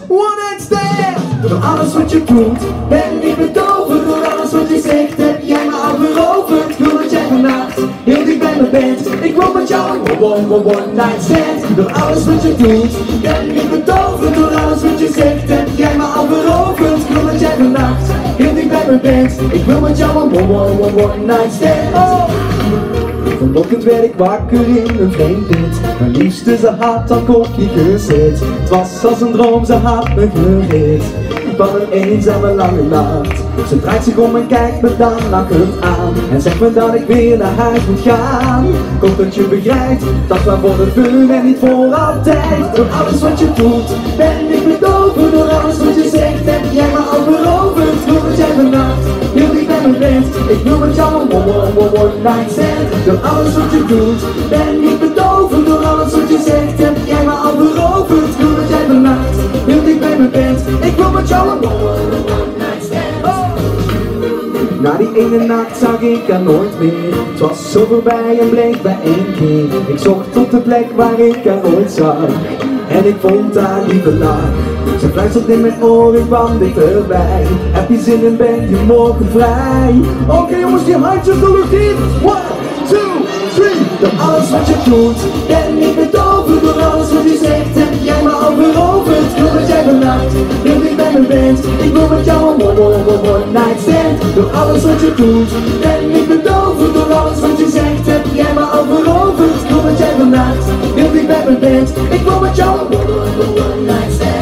one night stand. Door alles wat je doet, ben ik betoverd. Door alles wat je zegt, heb jij me al veroverd. Ik wil dat jij vannacht heel dicht bij me bent. Ik wil met jou een one night stand. Door alles wat je doet, ben ik betoverd. Door alles wat je zegt, heb jij me al veroverd. Ik wil dat jij vannacht heel dicht bij me bent. Ik wil met jou een one night stand. Oh. Vanochtend werd ik wakker in een vreemd bed. Mijn liefste, ze had al koffie gezet. Het was als een droom, ze had me gered van een eenzame lange nacht. Ze draait zich om en kijkt me dan lachend aan en zegt me dat ik weer naar huis moet gaan. Ik hoop dat je begrijpt, dat maar voor de fun en niet voor altijd. Door alles wat je doet, ben ik betoverd. Door alles wat je zegt, heb jij me al veroverd. Ik wil dat jij vannacht heel dicht bij me bent. Ik wil met jou een one night stand. Door alles wat je doet, ben ik betoverd. Door alles wat je zegt, heb jij me al veroverd. Ik wil dat jij vannacht heel dicht bij me bent. Ik wil met jou een one night stand. Oh. Na die ene nacht zag ik haar nooit meer. Het was zo voorbij en bleek bij één keer. Ik zocht op de plek waar ik haar ooit zag en ik vond haar lieve lach. Ze fluistert in mijn oor, ik kwam dichterbij. Heb je zin en ben je morgen vrij? Oké jongens, die handjes de lucht in. 1, 2, 3. Door alles wat je doet, ben ik betoverd. Door alles wat je zegt, heb jij me al veroverd. Ik wil dat jij vannacht heel dicht bij me bent. Ik wil met jou een one night stand. Door alles wat je doet, ben ik betoverd. Door alles wat je zegt, heb jij me al veroverd. Ik wil dat jij vannacht heel dicht bij me bent. Ik wil met jou een one night stand.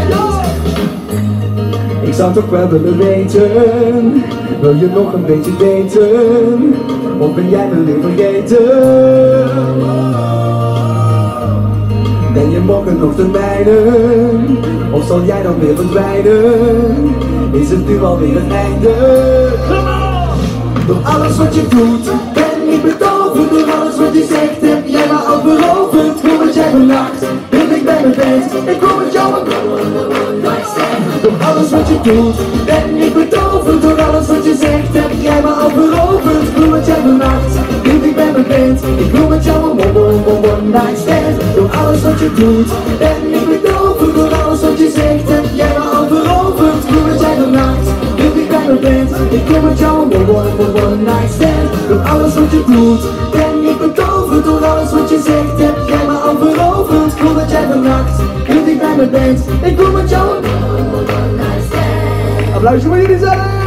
Ik zou toch wel willen weten, wil je nog een beetje daten? Of ben jij me weer vergeten? Ben je morgen nog te mijnen? Of zal jij dan weer verdwijnen? Is het nu alweer het einde? Door alles wat je doet, ben ik betoverd. Door alles wat je zegt, heb jij me al veroverd. Ik wil dat jij vannacht heel dicht bij me bent. Ik wil met jou een one night stand. Door alles wat je doet, ben ik betoverd. Door alles wat je zegt, heb jij me al veroverd. Ik wil dat jij vannacht heel dicht bij me bent. Ik wil met jou een one night stand. Door alles wat je doet, ben ik betoverd. Door alles wat je zegt, heb jij me al veroverd. Ik wil dat jij vannacht heel dicht bij me bent. Ik wil met jou een one night stand. Door alles wat je doet, ben ik betoverd. Door alles wat je zegt, heb jij me al veroverd. Ik wil dat jij vannacht heel dicht bij me bent. Ik wil met jou een one night stand. Applausje voor jullie zijn.